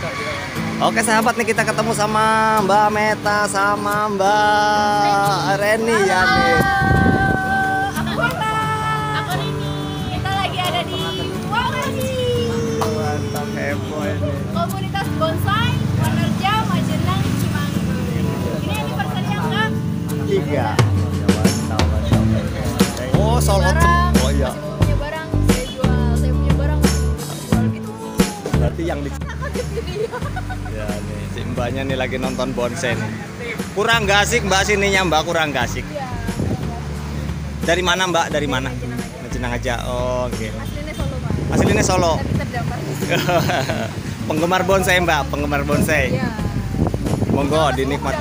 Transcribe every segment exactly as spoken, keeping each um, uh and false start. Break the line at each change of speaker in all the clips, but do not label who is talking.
Oke sahabat nih, kita ketemu sama Mbak Meta sama Mbak Reni ya nih.
Aku Meta. Aku Reni. Kita lagi ada di Wawani.
Mantap, heboh ini.
Komunitas bonsai Wanerja Majenang Cimanggu. Ini anniversary yang ke
Tiga. Mantap, mantap. Oh, Solo. Oh iya.
Masih punya barang, saya jual. Saya punya barang, saya jual gitu.
Berarti yang di
Video.
ya nih, si mbaknya nih lagi nonton bonsai nih. Kurang gak asik mbak sininya mbak, kurang gak asik.
Iya.
Dari mana mbak? Dari mana? Majenang aja. Oh, oke. Okay.
Aslinya Solo, Pak.
Aslinya Solo.
Tapi terdampar di sini.
Penggemar bonsai mbak, penggemar bonsai.
Iya.
Monggo dinikmati.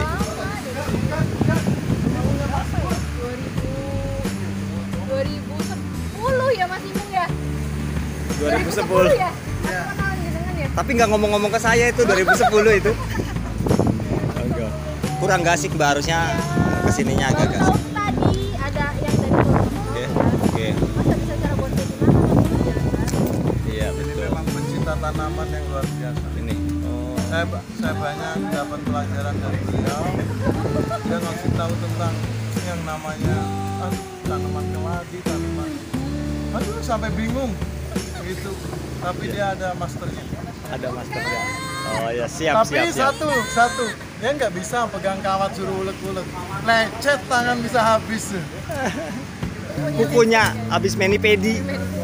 dua ribu sepuluh ya Mas Imung ya?
dua ribu sepuluh
ya? Aku kenalan jenengan ya?
Tapi nggak ngomong-ngomong ke saya itu dua ribu sepuluh itu. Enggak. Kurang gak asik mbak, harusnya kesininya agak gak asik.
Tadi ada yang dari Solo.
Oke, oke.
Masa bisa cara bonsai di mana?
Iya
Ini
betul.
memang pencinta tanaman yang luar biasa.
Ini. Oh.
Saya, saya banyak dapat pelajaran dari beliau. Dia ngasih tahu tentang yang namanya ah, tanaman keladi, tanaman. Aduh, sampai bingung gitu. Tapi dia ada masternya.
Ada masternya. Oh ya, siap
Tapi
siap siap.
satu, satu, dia nggak bisa pegang kawat suruh ulek-ulek. Lecet, tangan bisa habis.
Kukunya habis mani-pedi.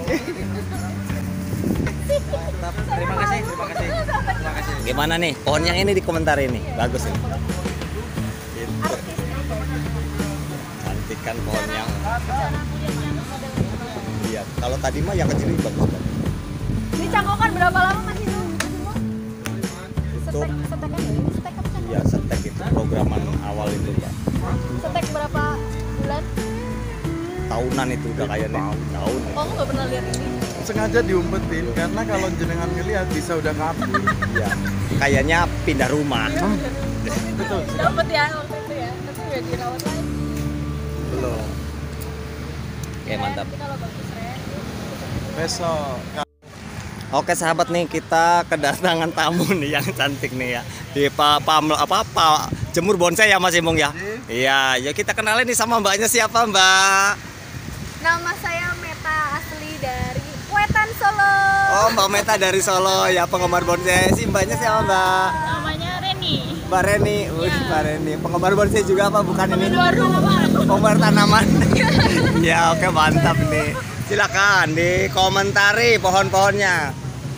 Terima kasih, terima kasih, terima kasih.
Gimana nih? Pohon yang ini dikomentarin nih. Bagus ini. Gitu. Cantik kan pohonnya. Iya. Kalau tadi mah yang kecil ini bagus banget.
Ini cangkokan berapa lama Mas Imung?
Itu
Setek, setekan ya? Ini setek apa cangkokan?
ya setek itu programan awal itu Pak.
Setek berapa bulan?
Tahunan itu udah kayaknya. Tahun.
Oh, aku nggak pernah lihat ini.
Sengaja diumpetin karena kalau jenengan ngelihat bisa udah kabur.
Iya. Kayaknya pindah rumah.
Betul.
Dapat ya waktu itu ya, tapi nggak dirawat lagi.
Belum. Oke, mantap.
Tapi kalau bagus Ren.
Besok.
Oke sahabat nih, kita kedatangan tamu nih yang cantik nih ya di Pak Pam apa Pak Jemur Bonsai ya Mas Imung ya. Iya, ya kita kenalin nih sama mbaknya, siapa Mbak?
Nama saya Meta, asli dari Wetan Solo.
Oh Mbak Meta dari Solo ya, penggemar bonsai. Si mbaknya siapa Mbak?
Namanya Reni.
Mbak Reni, wih
Ya.
Mbak Reni, penggemar bonsai juga apa bukan ini?
Baru
Penggemar tanaman. Ya oke mantap nih. Silakan dikomentari pohon-pohonnya.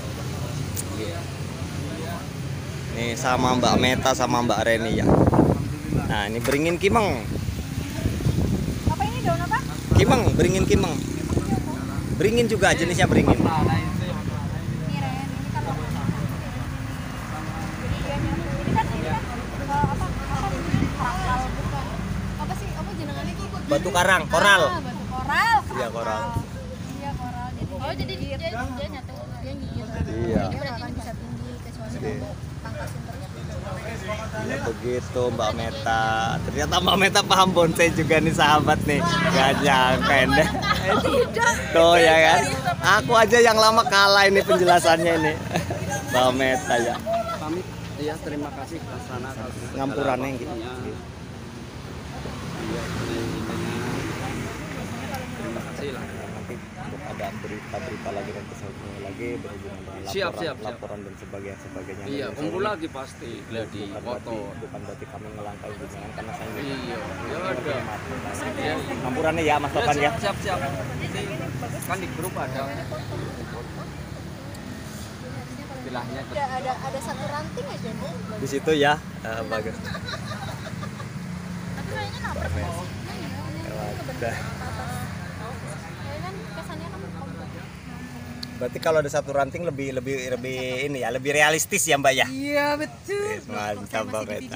Nih sama Mbak Meta sama Mbak Reni ya. Nah ini beringin kimeng.
apa ini daun apa?
Kimeng, beringin kimeng. Beringin juga jenisnya beringin.
Ini Ren, ini kalau jadi dia nyatu. Ini kan ini kan eh, apa apa koral bukan? Apa sih? Apa jenengannya itu?
Batu karang, koral.
Ah, batu koral.
Iya, koral.
Iya koral. Jadi oh jadi dia dia nyatu. Dia gigit.
Iya.
Jadi berarti akan bisa tinggi kecuali
Iya.
pangkasin terus.
Ya begitu Mbak Meta. Ternyata Mbak Meta paham bonsai juga nih sahabat nih. Gak nyangka deh. Tuh ya kan. Aku aja yang lama kalah ini penjelasannya ini. Mbak Meta ya.
Pamit. Iya, terima kasih Pak Sana.
Ngampurannya gitu.
Iya, terima kasih lah.
Nanti untuk ada berita-berita lagi nanti saya hubungi lagi berhubungan dengan laporan,
Siap, siap, siap.
laporan dan sebagainya sebagainya.
Iya,
Saya
kumpul
ini
lagi pasti lihat di
bukan
foto.
berarti, bukan berarti kami melangkahi hubungan karena saya ini
Iya, ya ada. Iya.
ngampurannya ya Mas
Ya,
Topan ya.
siap, siap, siap. Nanti kan di grup ada istilahnya.
Ada ada ada satu ranting aja nih.
Di situ ya. Eh, bagus.
Tapi kayaknya nabrak
Mbak Meta.
kok. Nah, iya, ini
Lewat.
kebentuk ke atas. Kayaknya kan kesannya kan kompak.
Berarti kalau ada satu ranting lebih lebih lebih ini ya, lebih realistis ya Mbak ya.
Iya betul.
Wis, mantap Mbak Meta.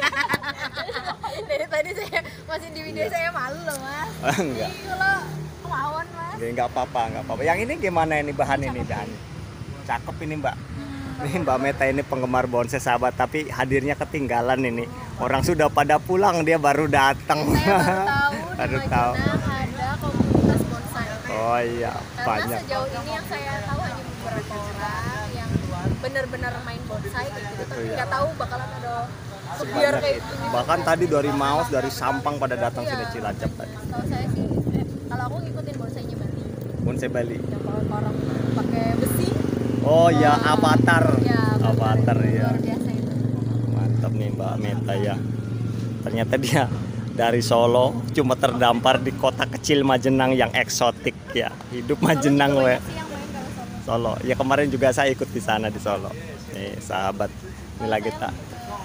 Dari tadi saya masih di video saya malu loh Mas.
Oh, enggak.
Jadi kalau kemauan Mas.
Oke, enggak apa-apa, enggak apa-apa. Yang ini gimana ini bahan ini bahan? Cakep ini Mbak. Ini Mbak Meta ini penggemar bonsai sahabat, tapi hadirnya ketinggalan ini. Orang sudah pada pulang, dia baru datang.
Saya baru tahu di
Baru tahu.
Majenang ada komunitas bonsai.
Oh iya,
Karena
banyak.
sejauh ini yang saya tahu hanya beberapa orang yang bener-bener main bonsai kayak gitu, tapi
Iya.
nggak tahu bakalan ada biar
Sebanyak
kayak
itu.
gitu.
Bahkan tadi dari Maus, dari Sampang pada datang
Iya.
sini Cilacap tadi.
Tahu saya sih, eh, kalau aku ngikutin bonsainya Bali,
Bonsai Bali.
yang orang pakai besi.
Oh ya,
Oh,
Avatar.
Ya,
Avatar ya.
luar biasa itu.
Mantap nih Mbak Meta ya. Ternyata dia dari Solo cuma terdampar di kota kecil Majenang yang eksotik ya. Hidup Majenang
Solo
we.
juga banyak sih yang main kalau Solo.
Solo. Ya kemarin juga saya ikut di sana di Solo. Nih sahabat. Ini lagi tak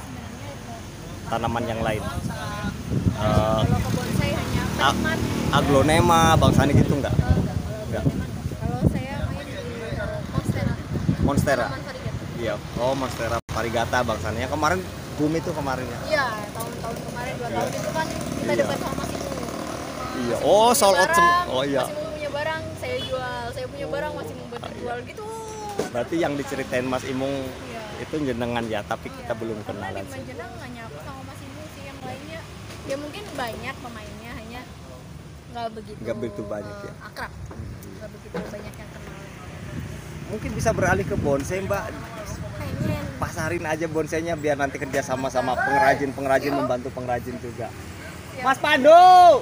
tanaman yang lain. Eh,
Kalau ke bonsai hanya
A-
penikmat.
aglonema, bangsanya gitu enggak?
Oh, enggak.
Enggak.
Kalau saya main di Monstera.
Monstera.
Taman Varigata.
Iya. Oh, Monstera Varigata bangsanya. Kemarin boom itu kemarin ya.
Iya, tahun-tahun kemarin dua tahun itu kan kita
Iya.
debat sama Mas Imu.
Iya.
Mas Imu
Oh,
punya
sold out sem-
barang,
oh, iya.
Mas Imu punya barang, saya jual. Saya punya barang, Mas Imu buat dijual gitu.
Berarti yang diceritain Mas Imung
Iya.
itu jenengan ya, tapi kita belum
Karena
kenalan
di
sih.
Majenang hanya aku sama Mas Imu sih, yang lainnya ya mungkin banyak pemainnya, hanya nggak begitu
Nggak begitu banyak ya.
eh, akrab, nggak begitu banyak yang kenal.
Mungkin bisa beralih ke bonsai, Mbak.
Pengen
Pasarin aja bonsainya biar nanti kerja sama sama pengrajin-pengrajin, membantu pengrajin juga. Mas Pandu.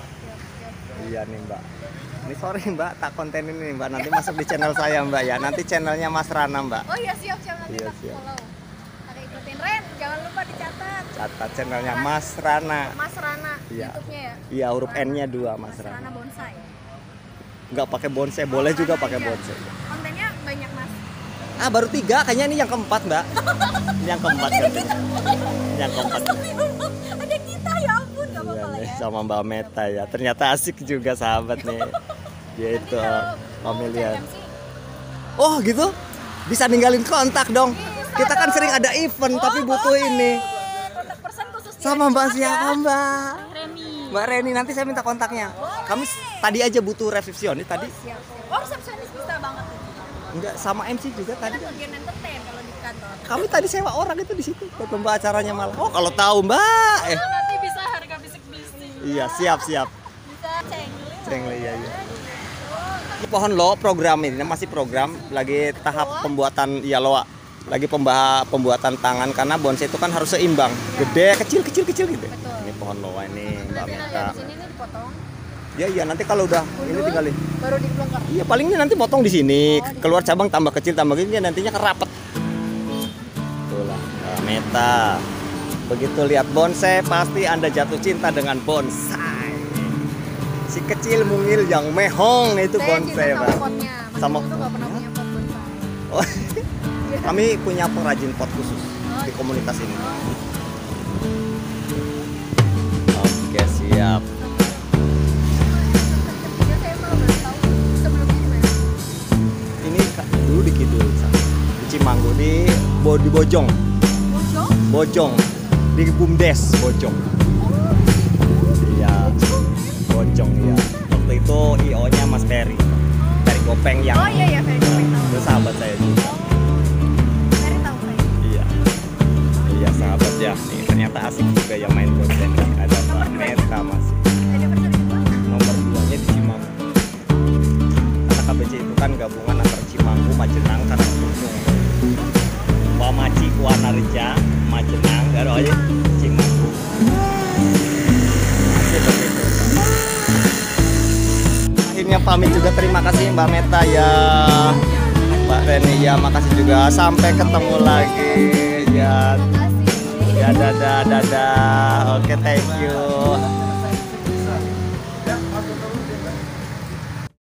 Iya nih, Mbak. Ini sorry Mbak, tak konten ini nih, Mbak. Nanti masuk di channel saya Mbak ya. Nanti channelnya Mas Rana Mbak.
Oh iya, siap siap nanti
Iya,
tak
siap.
follow. Ada ikutin Ren, jangan lupa dicatat.
Catat channelnya Mas Rana.
Mas Rana,
Iya.
YouTube-nya ya.
Iya, huruf N-nya dua Mas
Mas Rana
Rana.
Bonsai.
Nggak pakai bonsai, boleh juga
Rana
pakai
aja.
bonsai.
Kontennya banyak Mas.
Ah, baru tiga, kayaknya ini yang keempat Mbak. Ini yang keempat kan. Ini yang keempat.
Ada kita ya ampun, nggak
Iya
apa-apa lah
nih,
ya.
sama Mbak Meta ya. Ternyata asik juga sahabat nih. Yaitu
Nanti kalau mau
familiar.
cari M C,
Oh gitu? Bisa ninggalin kontak dong.
Bisa
Kita kan
dong.
sering ada event
Oh,
tapi butuh
boleh.
ini.
Kontak person khusus
Sama
dia,
Mbak
Mas,
siapa
ya.
Mbak?
Reni.
Mbak Reni, nanti saya minta kontaknya. Kami s- tadi aja butuh resepsionis tadi.
Siap, siap. Oh, resepsionis bisa banget.
Enggak, sama M C juga tadi.
Kan bagian entertain kalau di kantor.
Kami tadi sewa orang itu di situ buat membawa acaranya malah. Oh, kalau tahu Mbak. Eh.
Nanti bisa harga bisik-bisik.
Iya, siap, siap.
Bisa cengli.
Cengli ya, iya. Ini pohon lo program ini masih program lagi tahap pembuatan ya loa. Lagi pembah pembuatan tangan karena bonsai itu kan harus seimbang. Gede, kecil, kecil, kecil gitu.
Betul.
Ini pohon loa ini Mbak
Nanti
Meta.
di sini nih dipotong.
Ya iya nanti kalau udah ini
Gundul,
tinggal
baru dibongkar.
iya palingnya nanti potong di sini,
Oh, di
keluar cabang tambah kecil tambah gini nantinya kerapet. Itulah Mbak Meta. Begitu lihat bonsai pasti Anda jatuh cinta dengan bonsai. Si kecil mungil yang mehong itu
Saya
bonsai,
cinta
Pak.
sama potnya. Mas
Sama-
Ibu tuh nggak pernah punya pot bonsai.
Oh, kami punya pengrajin pot khusus di komunitas ini. Oke, siap.
Ya, saya malah baru tahu sebelumnya di mana.
Ini ka- dulu di Kidul, di Cimanggu, di Bo- di Bojong,
Bojong?
Bojong, di Bumdes, Bojong. Iya, Bojong ya. Waktu itu I O-nya Mas Ferry, Ferry Gopeng yang
Oh iya iya, Ferry Gopeng tahu.
itu sahabat saya juga.
Ferry tahu saya.
Iya, iya sahabat ya. Nih ternyata asik juga yang main bonsai. Ada Pak Meta masih.
Ada bersama juga.
Nomor duanya di Cimanggu. Karena K B C itu kan gabungan antara Cimanggu, Majenang, Karangtunjung. Wamaci, Kuanareja, Majenang, gak aja Cimanggu. Masih begitu. Akhirnya pamit juga, terima kasih Mbak Meta ya. Mbak Reni ya, makasih juga. Sampai ketemu lagi ya.
Terima kasih.
Ya dadah dadah. Oke, thank you.